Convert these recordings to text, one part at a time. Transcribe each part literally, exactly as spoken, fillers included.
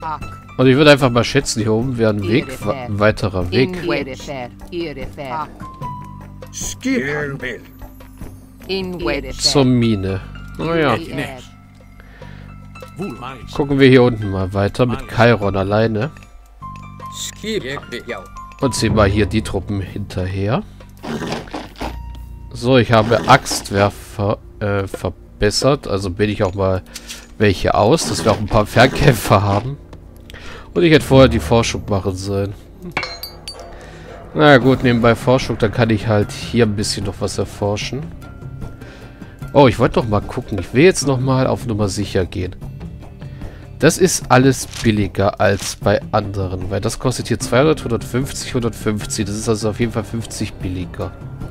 Und ich würde einfach mal schätzen, hier oben wäre ein Weg, ein weiterer Weg. Zur Mine. Naja. Gucken wir hier unten mal weiter mit Chiron alleine. Und sehen wir hier die Truppen hinterher. So, ich habe Axtwerfer äh, verbessert. Also bin ich auch mal welche aus, dass wir auch ein paar Fernkämpfer haben. Und ich hätte vorher die Forschung machen sollen. Na gut, nebenbei Forschung, dann kann ich halt hier ein bisschen noch was erforschen. Oh, ich wollte doch mal gucken. Ich will jetzt noch mal auf Nummer sicher gehen. Das ist alles billiger als bei anderen, weil das kostet hier zweihundert, hundertfünfzig, hundertfünfzig. Das ist also auf jeden Fall fünfzig billiger.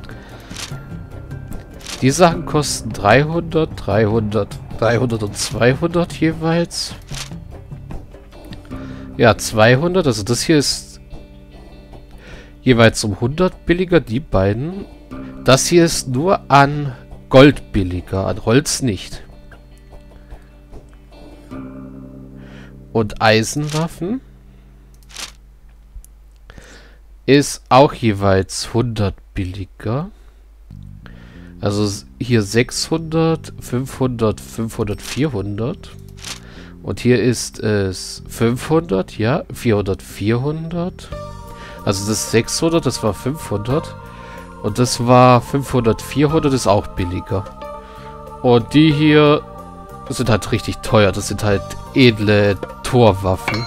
Die Sachen kosten dreihundert, dreihundert, dreihundert und zweihundert jeweils. Ja, zweihundert. Also das hier ist jeweils um hundert billiger, die beiden. Das hier ist nur an Gold billiger, an Holz nicht. Und Eisenwaffen ist auch jeweils hundert billiger. Also hier sechshundert, fünfhundert, fünfhundert, vierhundert. Und hier ist es fünfhundert, ja, vierhundert, vierhundert. Also das ist sechshundert, das war fünfhundert. Und das war fünfhundert, vierhundert, ist auch billiger. Und die hier sind halt richtig teuer. Das sind halt edle Torwaffen.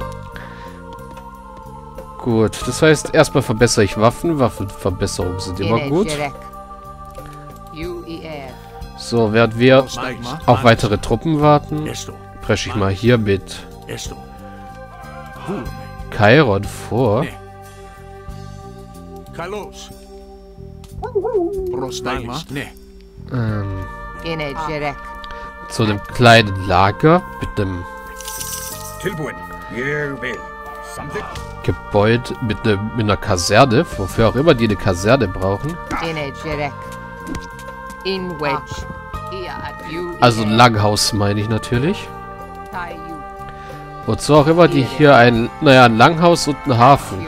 Gut, das heißt, erstmal verbessere ich Waffen. Waffenverbesserungen sind immer gut. So, während wir auf weitere Truppen warten, presche ich mal hier mit Chiron vor. Ähm, zu einem kleinen Lager mit einem Gebäude, mit, ne, mit einer Kaserne, wofür auch immer die eine Kaserne brauchen. Also ein Langhaus meine ich natürlich. Wozu auch immer die hier ein, naja, ein Langhaus und ein Hafen.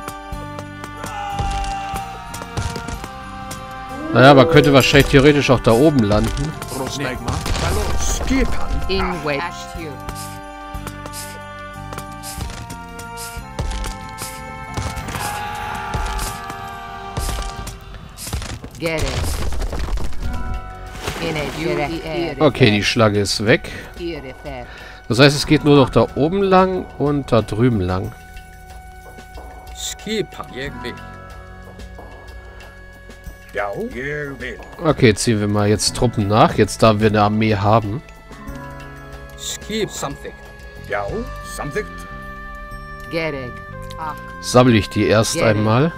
Naja, man könnte wahrscheinlich theoretisch auch da oben landen. Okay, die Schlange ist weg. Das heißt, es geht nur noch da oben lang und da drüben lang. Okay, ziehen wir mal jetzt Truppen nach, jetzt da wir eine Armee haben. Sammle ich die erst einmal.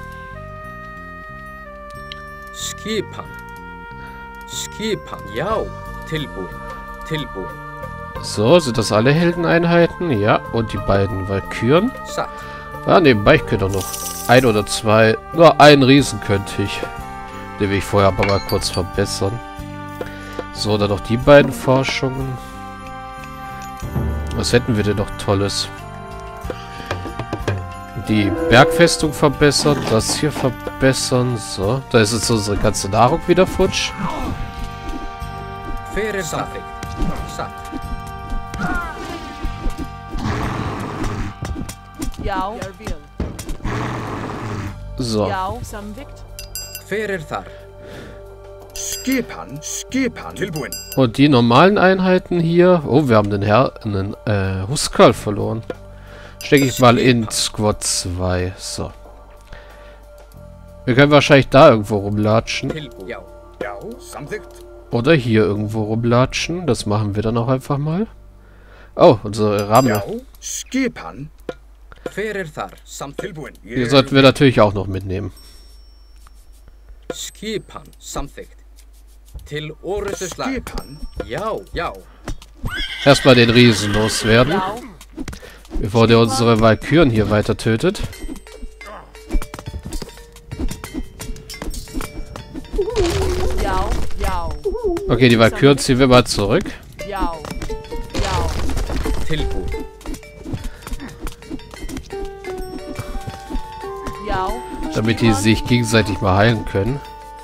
So, sind das alle Heldeneinheiten? Ja, und die beiden Walküren. Ah, nebenbei, ich könnte auch noch ein oder zwei. Nur einen Riesen könnte ich. Den will ich vorher aber mal kurz verbessern. So, dann noch die beiden Forschungen. Was hätten wir denn noch Tolles? Die Bergfestung verbessern, das hier verbessern. So, da ist jetzt unsere ganze Nahrung wieder futsch. So. Und die normalen Einheiten hier. Oh, wir haben den Herr, einen äh, Huskal verloren. Stecke ich mal in Squad zwei. So. Wir können wahrscheinlich da irgendwo rumlatschen. Oder hier irgendwo rumlatschen. Das machen wir dann auch einfach mal. Oh, unsere Ramme. Die sollten wir natürlich auch noch mitnehmen. Erstmal den Riesen loswerden. Bevor der unsere Walküren hier weiter tötet. Okay, die Walküren ziehen wir mal zurück. Damit die sich gegenseitig mal heilen können.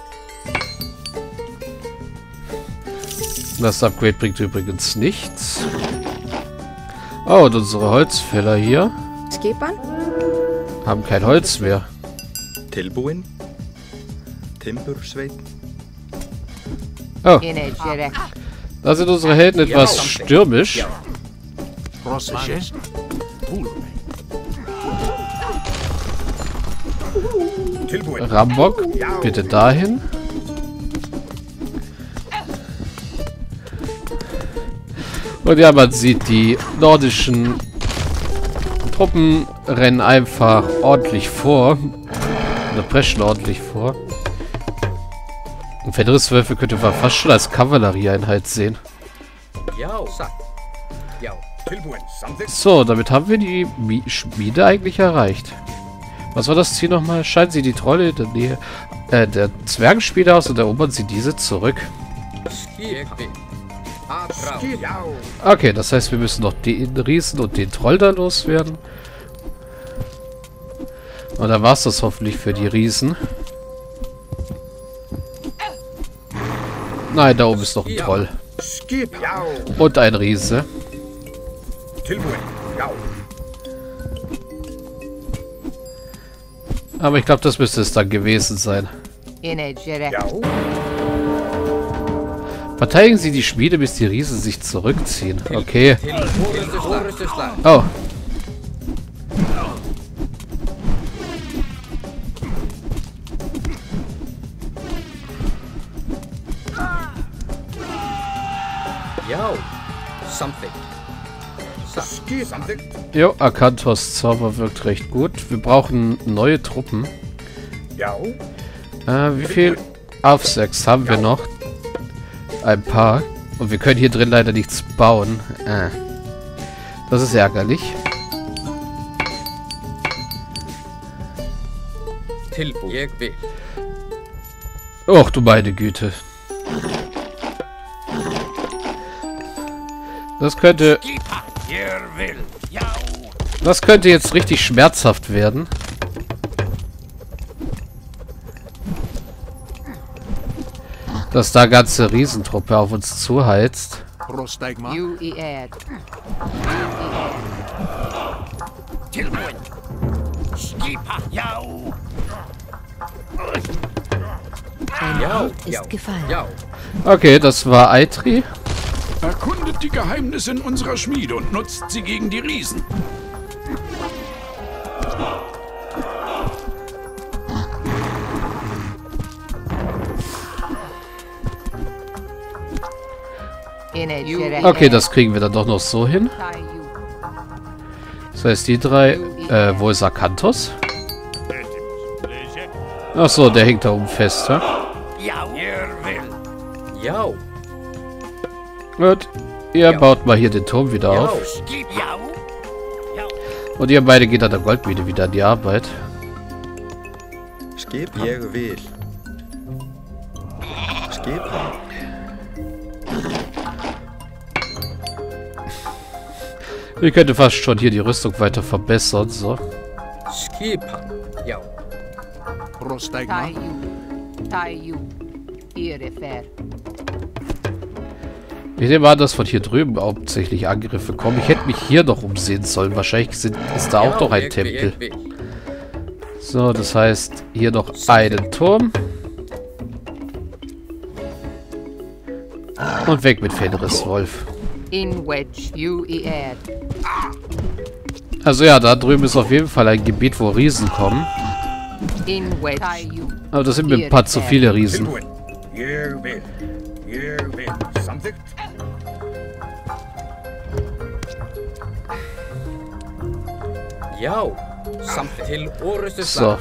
Das Upgrade bringt übrigens nichts. Oh, und unsere Holzfäller hier haben kein Holz mehr. Tilbúin. Timbursveit. Oh. Da sind unsere Helden etwas stürmisch. Rambock, bitte dahin. Und ja, man sieht, die nordischen Truppen rennen einfach ordentlich vor. Oder preschen ordentlich vor. Und Fenriswölfe könnte man fast schon als Kavallerieeinheit sehen. So, damit haben wir die Mi- Schmiede eigentlich erreicht. Was war das Ziel nochmal? Scheiden sie die Trolle in der Nähe äh, der Zwergenspiele aus und erobern sie diese zurück. Okay, das heißt, wir müssen noch den Riesen und den Troll da loswerden. Und dann war es das hoffentlich für die Riesen. Nein, da oben ist noch ein Troll. Und ein Riese. Aber ich glaube, das müsste es dann gewesen sein. Verteidigen Sie die Schmiede, bis die Riesen sich zurückziehen. Okay. Oh. Jo, Akantos Zauber wirkt recht gut. Wir brauchen neue Truppen. Äh, wie viel Aufsechs haben wir noch? Ein paar. Und wir können hier drin leider nichts bauen. Äh. Das ist ärgerlich. Och, du meine Güte. Das könnte... Das könnte jetzt richtig schmerzhaft werden. Dass da ganze Riesentruppe auf uns zuheizt. Ist gefallen. Okay, das war Eitri. Erkundet die Geheimnisse in unserer Schmiede und nutzt sie gegen die Riesen. Okay, das kriegen wir dann doch noch so hin. Das heißt, die drei... Äh, wo ist Akantos? Achso, der hängt da oben fest, ja? Gut. Ihr baut mal hier den Turm wieder auf. Und ihr beide geht an der Goldmine wieder an die Arbeit. Ich könnte fast schon hier die Rüstung weiter verbessern, so. Ich nehme an, dass von hier drüben hauptsächlich Angriffe kommen. Ich hätte mich hier noch umsehen sollen. Wahrscheinlich sind, ist da auch noch ein Tempel. So, das heißt, hier noch einen Turm. Und weg mit Fenriswolf. Also ja, da drüben ist auf jeden Fall ein Gebiet, wo Riesen kommen. Aber das sind mir ein paar zu viele Riesen. So.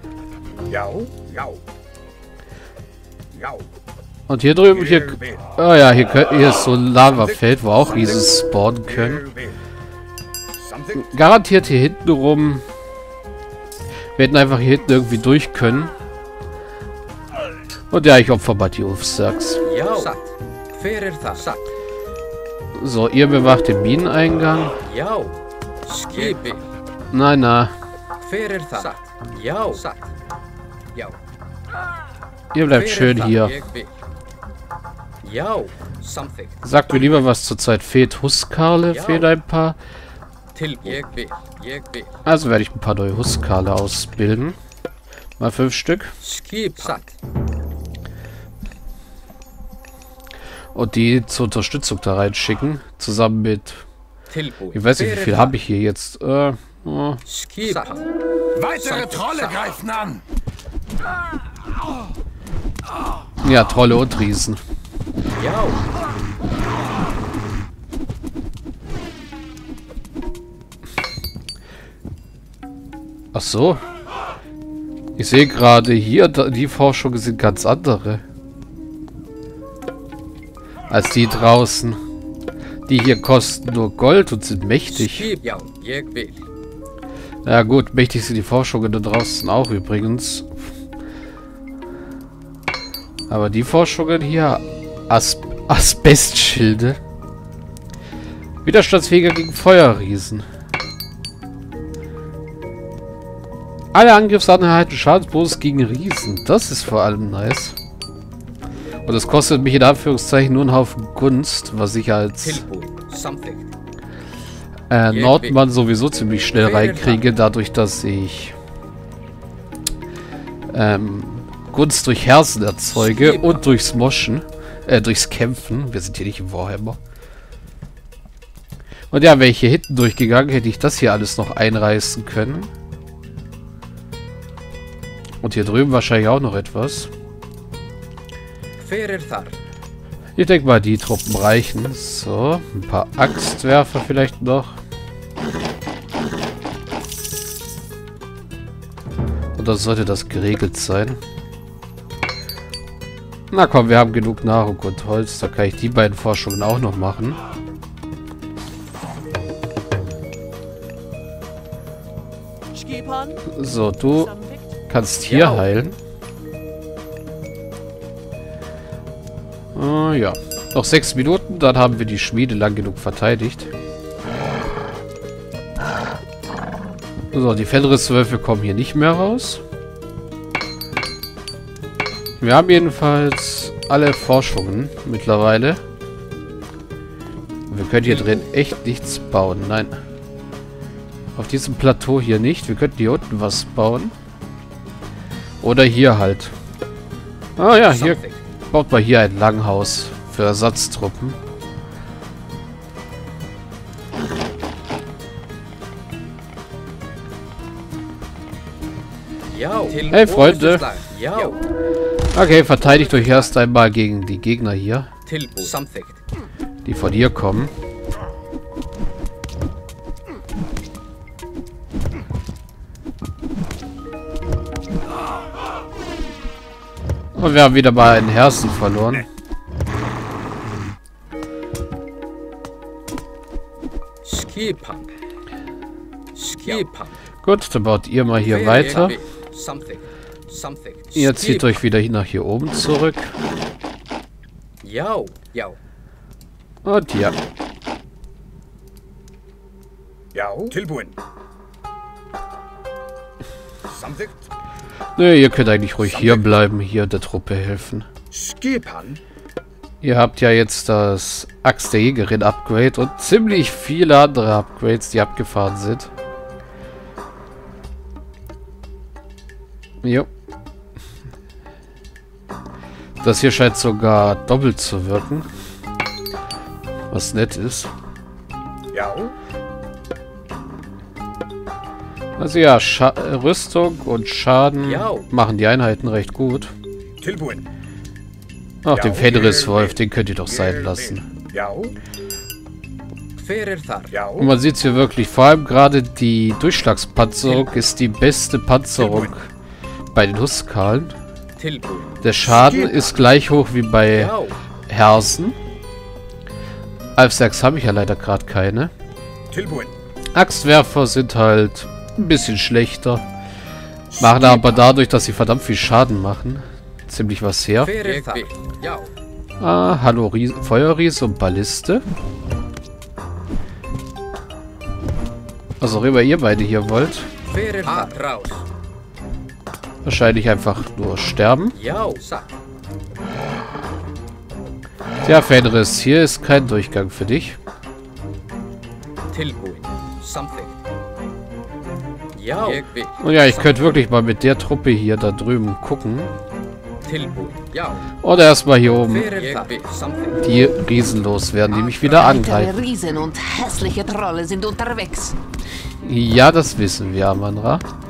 Und hier drüben, hier... Oh ja, hier, hier ist so ein Lavafeld, wo auch Riesen spawnen können. Garantiert hier hinten rum. Wir hätten einfach hier hinten irgendwie durch können. Und ja, ich opfer mal die Ufsachs. So, ihr bewacht den Mineneingang. Nein, na. Ja. Ihr bleibt schön hier. Ja. Sagt mir lieber, was zurzeit fehlt. Huskarle fehlen ein paar. Also werde ich ein paar neue Huskarle ausbilden. Mal fünf Stück. Und die zur Unterstützung da reinschicken. Zusammen mit... Ich weiß nicht, wie viel habe ich hier jetzt. Äh, oh. Weitere Trolle greifen an! Ja, Trolle und Riesen. Ja. Ach so. Ich sehe gerade hier, die Forschungen sind ganz andere. Als die draußen. Die hier kosten nur Gold und sind mächtig. Ja gut, mächtig sind die Forschungen da draußen auch übrigens. Aber die Forschungen hier... As Asbestschilde. Widerstandsfähiger gegen Feuerriesen. Alle Angriffsarten erhalten Schadensbonus gegen Riesen. Das ist vor allem nice. Und das kostet mich in Anführungszeichen nur einen Haufen Gunst, was ich als äh, Nordmann sowieso ziemlich schnell reinkriege, dadurch, dass ich ähm, Gunst durch Herzen erzeuge und durchs Moschen, äh, durchs Kämpfen. Wir sind hier nicht im Warhammer. Und ja, wäre ich hier hinten durchgegangen, hätte ich das hier alles noch einreißen können. Und hier drüben wahrscheinlich auch noch etwas. Ich denke mal, die Truppen reichen. So, ein paar Axtwerfer vielleicht noch. Und dann sollte das geregelt sein. Na komm, wir haben genug Nahrung und Holz. Da kann ich die beiden Forschungen auch noch machen. So, du kannst hier heilen. Oh, ja. Noch sechs Minuten, dann haben wir die Schmiede lang genug verteidigt. So, die Fenriswölfe kommen hier nicht mehr raus. Wir haben jedenfalls alle Forschungen mittlerweile. Wir können hier drin echt nichts bauen. Nein. Auf diesem Plateau hier nicht. Wir könnten hier unten was bauen. Oder hier halt. Ah ja, hier baut man hier ein Langhaus für Ersatztruppen. Hey Freunde. Okay, verteidigt euch erst einmal gegen die Gegner hier. Die von hier kommen. Und wir haben wieder mal einen Herzen verloren. Gut, dann baut ihr mal hier weiter. Ihr zieht euch wieder nach hier oben zurück. Und ja. Nö, ihr könnt eigentlich ruhig hier bleiben, hier der Truppe helfen. Ihr habt ja jetzt das Axt der Jägerin Upgrade und ziemlich viele andere Upgrades, die abgefahren sind. Jo. Das hier scheint sogar doppelt zu wirken. Was nett ist. Also ja, Scha Rüstung und Schaden machen die Einheiten recht gut. Ach, den Fenriswolf, den könnt ihr doch sein lassen. Und man sieht es hier wirklich, vor allem gerade die Durchschlagspanzerung ist die beste Panzerung bei den Huskarlen. Der Schaden ist gleich hoch wie bei Hersen. Alfsachs habe ich ja leider gerade keine. Axtwerfer sind halt ein bisschen schlechter. Machen aber dadurch, dass sie verdammt viel Schaden machen, ziemlich was her. Ah, hallo Ries Feuerriese und Balliste. Was auch immer ihr beide hier wollt. Wahrscheinlich einfach nur sterben. Ja, sa. Tja, Fenris, hier ist kein Durchgang für dich. Tilbuin. Something. Ja. Und ja, ich könnte wirklich mal mit der Truppe hier da drüben gucken. Tilbuin. Ja. Oder erstmal hier oben Something. die Riesen loswerden, die mich wieder angreifen. Riesen und hässliche Trolle sind unterwegs. Ja, das wissen wir, Amanra.